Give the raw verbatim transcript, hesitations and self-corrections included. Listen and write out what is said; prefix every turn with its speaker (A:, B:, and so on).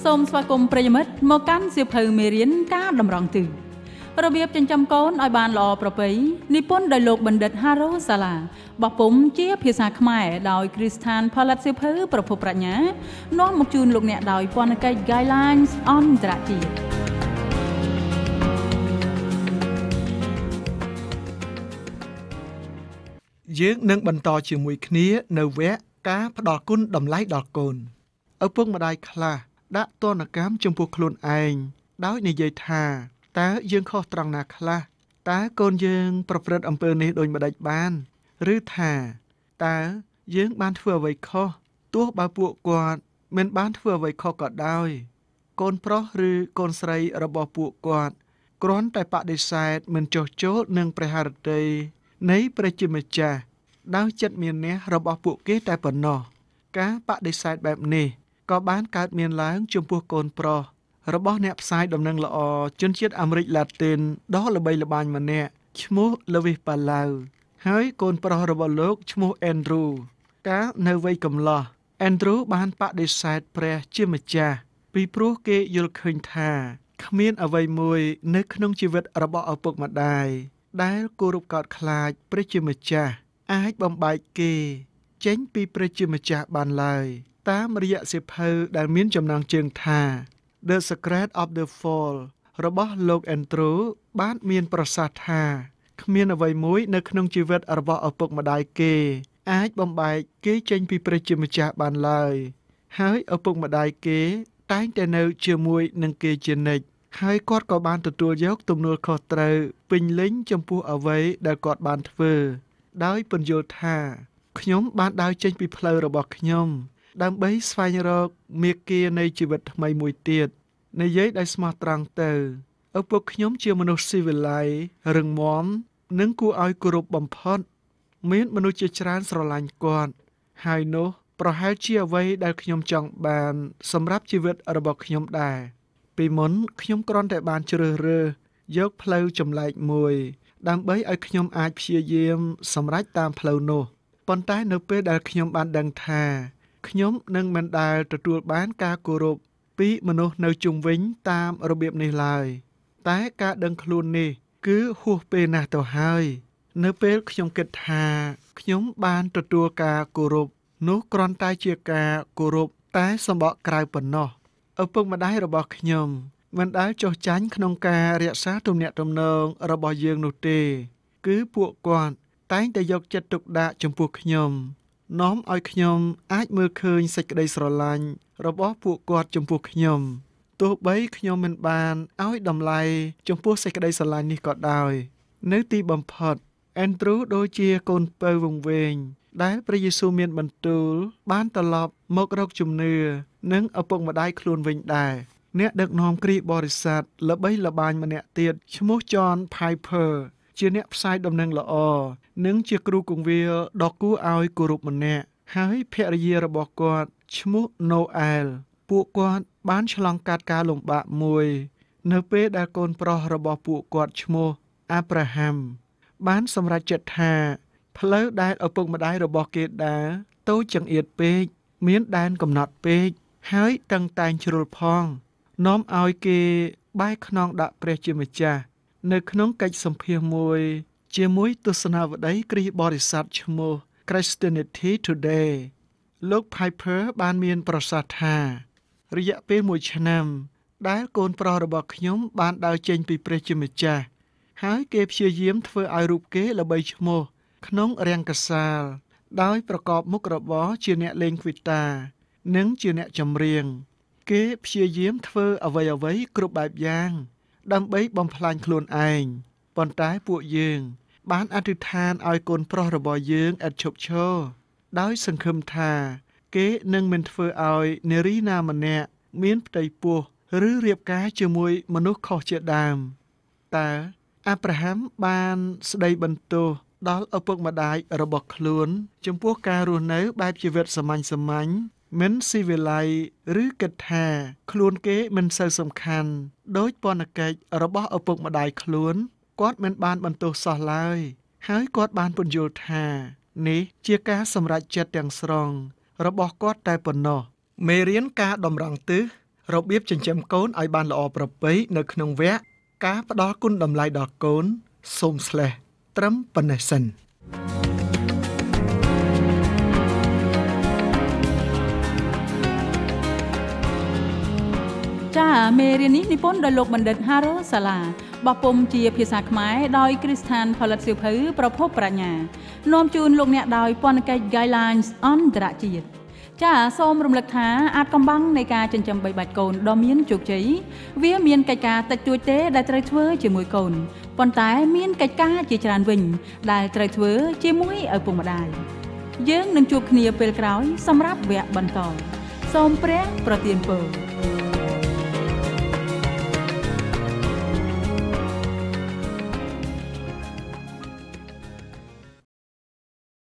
A: សូមស្វាគមន៍ប្រិយមិត្តមកកាន់សៀវភៅមេរៀនការតម្រង់ទិសរបៀបចិញ្ចឹមកូនឲ្យបានល្អប្រពៃនិពន្ធដោយលោកបណ្ឌិត Haro Sala បោះពុម្ពជាភាសាខ្មែរដោយគ្រីស្ថានផលិតសៀវភៅប្រភពប្រាជ្ញានាំមកជូនលោកអ្នកដោយពន្ធកិច្ច Guidelines អន្តរជាតិ
B: យើងនឹងបន្តជាមួយគ្នានៅវគ្គការផ្ដល់គុណតម្លៃដល់កូនឪពុកម្ដាយខ្លះដាក់ទណ្ឌកម្មចំពោះខ្លួនឯងដោយនិយាយថាតើយើងខុសត្រង់ណាខ្លះតើកូនយើងប្រព្រឹត្តអំពើនេះដូចម្ដេចបានឬថាតើយើងបានធ្វើអ្វីខុសទោះបើពួកគាត់មិនបានធ្វើអ្វីខុសក៏ដោយកូនប្រុសឬកូនស្រីរបស់ពួកគាត់គ្រាន់តែបដិសេធមិនចុះចូលនឹងព្រះハរតីនៃព្រះជាម្ចាស់ដោយចិត្តមានះរបស់ពួកគេតែប៉ុណ្ណោះការបដិសេធបែបនេះក៏បានកើតមានឡើងចំពោះកូនប្រុសរបស់អ្នកផ្សាយដំណឹងល្អជនជាតិអាមេរិកឡាទីនដ៏ល្បីល្បាញម្នាក់ឈ្មោះ Lewis Palau ហើយកូនប្រុសរបស់លោកឈ្មោះ Andrew កាលនៅវ័យកំឡោះ Andrew បានបដិសេធព្រះជាម្ចាស់ពីព្រោះគេយល់ឃើញថាគ្មានអ្វីមួយនៅក្នុងជីវិតរបស់ឪពុកម្ដាយដែលគោរពកោតខ្លាចព្រះជាម្ចាស់អាចបំបែកគេចេញពីព្រះជាម្ចាស់បានឡើយតាមរយៈសៀវភៅដែលមានចំណងជើងថា The Secret of the Fall របស់លោក Andrew បានមានប្រសាសន៍ថាគ្មានអ្វីមួយនៅក្នុងជីវិតរបស់ឪពុកម្ដាយគេអាចបំបែកគេចេញពីព្រះជាម្ចាស់បានឡើយហើយឪពុកម្ដាយគេតែងតែនៅជាមួយនឹងគេជានិច្ចហើយគាត់ក៏បានទទួលយកទំនួលខុសត្រូវពេញលេញចំពោះអ្វីដែលគាត់បានធ្វើដោយពន្យល់ថាខ្ញុំបានដើរចេញពីផ្លូវរបស់ខ្ញុំដើម្បីស្វែងរកមាគ៌ានៃជីវិតថ្មីមួយទៀតនិយាយដោយស្មោះត្រង់ទៅឪពុកខ្ញុំជាមនុស្សស៊ីវិល័យរឹងមាំនិងគួរឲ្យគោរពបំផុតមានមនុស្សជាច្រើនស្រឡាញ់គាត់ហើយនោះប្រហែលជាអ្វីដែលខ្ញុំចង់បានសម្រាប់ជីវិតរបស់ខ្ញុំដែរពីមុនខ្ញុំគ្រាន់តែបានជ្រើសរើសយកផ្លូវចម្លែកមួយដើម្បីឲ្យខ្ញុំអាចព្យាយាមសម្រេចតាមផ្លូវនោះប៉ុន្តែនៅពេលដែលខ្ញុំបានដឹងថាខ្ញុំនឹងមិនដែលទទួលបានការគោរពពីមនុស្សនៅជុំវិញតាមរបៀបនេះឡើយតែការដឹងខ្លួននេះគឺហួសពេលណាស់ទៅហើយនៅពេលខ្ញុំគិតថាខ្ញុំបានទទួលការគោរពនោះគ្រាន់តែជាការគោរពតែសម្បកក្រៅប៉ុណ្ណោះឪពុកម្ដាយរបស់ខ្ញុំមិនដែលចុះចាញ់ក្នុងការរក្សាទំនាក់ទំនងរបស់យើងនោះទេគឺពួកគាត់តែងតែយកចិត្តទុកដាក់ចំពោះខ្ញុំនាំឲ្យខ្ញុំអាចមើលឃើញសេចក្តីស្រឡាញ់របស់ពួកគាត់ចំពោះខ្ញុំទោះបីខ្ញុំមិនបានឲ្យតម្លៃចំពោះសេចក្តីស្រឡាញ់នេះក៏ដោយនៅទីបំផុត Andrew ដូចជាកូនពៅវង្វេងដែលព្រះយេស៊ូវមានបន្ទូលបានត្រឡប់មករកជំនឿនិងឪពុកម្ដាយខ្លួនវិញដែរអ្នកដឹកនាំគ្រីស្ទបរិស័ទល្បីល្បាញម្នាក់ទៀតឈ្មោះ John Piper ជាអ្នកផ្សាយដំណឹងល្អនិងជាគ្រូគង្វាលដ៏គួរឲ្យគោរពម្នាក់ហើយភរិយារបស់គាត់ឈ្មោះ Noel ពួកគាត់បានឆ្លងកាត់ការលំបាកមួយនៅពេលដែលកូនប្រុសរបស់ពួកគាត់ឈ្មោះ Abraham បានសម្រេចចិត្តថាផ្លូវដែលឪពុកម្ដាយរបស់គេដើរតូចចង្អៀតពេកមានដែនកំណត់ពេកហើយតឹងតែងជ្រុលផងនាំឲ្យគេបែរខ្នងដាក់ព្រះជាម្ចាស់នៅក្នុងកិច្ចសម្ភាសន៍មួយជាមួយទស្សនាវដ្តីគ្រីស្ទបរិស័ទឈ្មោះ Christianity Today លោក Piper បានមានប្រសាសន៍ថារយៈពេលមួយឆ្នាំដែលកូនប្រុសរបស់ខ្ញុំបានដើរចេញពីព្រះជាម្ចាស់ហើយគេព្យាយាមធ្វើឲ្យរូបគេល្បីឈ្មោះក្នុងរាំងកាសាលដោយប្រកបមុខរបរជាអ្នកលេងហ្វីតានិងជាអ្នកចម្រៀងគេព្យាយាមធ្វើអ្វីអ្វីគ្រប់បែបយ៉ាងដើម្បីបំផ្លាញខ្លួនឯងប៉ុន្តែពួកយើងបានអធិដ្ឋានឲ្យកូនប្រុសរបស់យើងឥតឈប់ឈរដោយសង្ឃឹមថាគេនឹងមិនធ្វើឲ្យនារីណាម្នាក់មានផ្ទៃពោះឬរៀបការជាមួយមនុស្សខុសជាដើមតើអាប់រ៉ាហាំបានស្ដីបន្ទោសដល់ឪពុកម្ដាយរបស់ខ្លួនចំពោះការរស់នៅបែបជីវិតសាមញ្ញសាមញ្ញមិនស៊ីវិល័យឬគិតថាខ្លួនគេមិនសូវសំខាន់ដោយពន្ធកិច្ចរបស់ឪពុកម្ដាយខ្លួនគាត់មិនបានបន្ទោសសោះឡើយហើយគាត់បានពន្យល់ថានេះជាការសម្រេចចិត្តទាំងស្រុងរបស់គាត់តែប៉ុណ្ណោះមេរៀនការតម្រង់ទិសរបៀបចិញ្ចឹមកូនឲ្យបានល្អប្រពៃនៅក្នុងវគ្គការផ្ដល់គុណតម្លៃដល់កូនសូមស្លេះត្រឹមប៉ុណ្ណេះសិន
A: ចាមេរៀននេះនិពន្ធដោយលោកបណ្ឌិត Haro Sala បោះពុម្ពជាភាសាខ្មែរដោយគ្រីស្ថានផលិតសៀវភៅប្រភពប្រាជ្ញានាំជូនលោកអ្នកដោយពន្ធកិច្ច Guidelines អន្តរជាតិចាសូមរំលឹកថាអាចកំបាំងនៃការចិញ្ចឹមបីបាច់កូនដ៏មានជោគជ័យវាមានកិច្ចការតិចតួចទេដែលត្រូវធ្វើជាមួយកូនប៉ុន្តែមានកិច្ចការជាច្រើនវិញដែលត្រូវធ្វើជាមួយឪពុកម្ដាយយើងនឹងជួបគ្នាពេលក្រោយសម្រាប់វគ្គបន្តសូមព្រះប្រទានពរ